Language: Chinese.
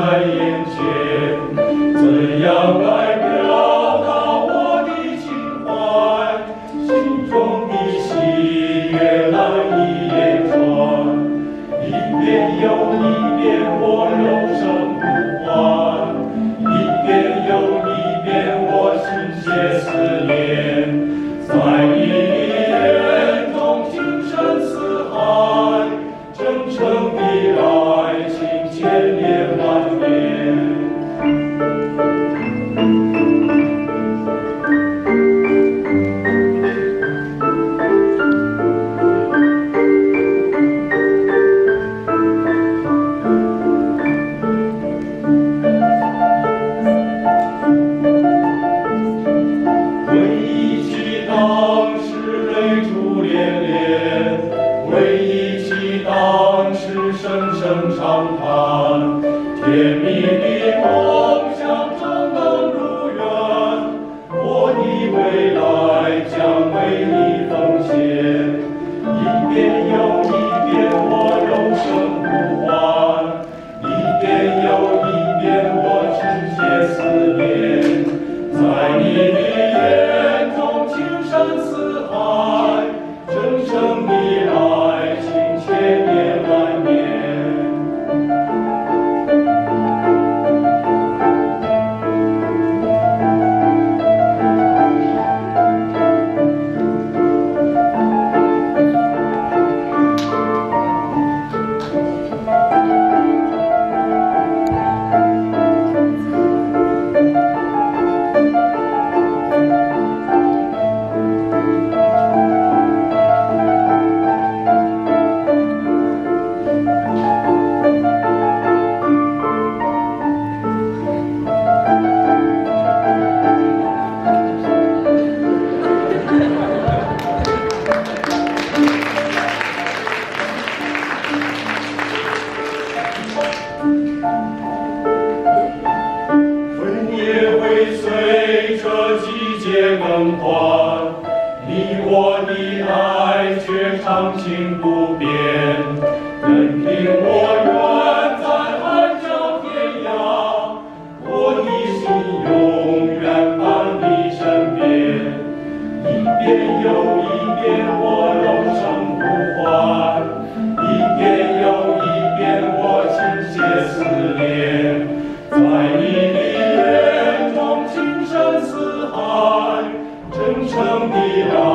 在眼前，怎样来表达我的情怀？心中的喜悦难以言传，一遍又一遍我柔声呼唤，一遍又一遍我心切思念，在你的眼中情深似海，真诚的爱情千年万年。回忆起当时泪珠连连，回忆起当时声声长叹，甜蜜的梦想正能如愿，我的未来将为你奉献。一遍又一遍我柔声呼唤，一遍又一遍我情切思念，在你的眼中情深似海，真诚的爱情千年万年。春也会随着季节更换，你我的爱却长情不变。任凭我远在海角天涯，我的心永远伴你身边。一遍又一遍我柔声呼唤，一遍又一遍我情切思念，在你的眼中情深似海，真诚的爱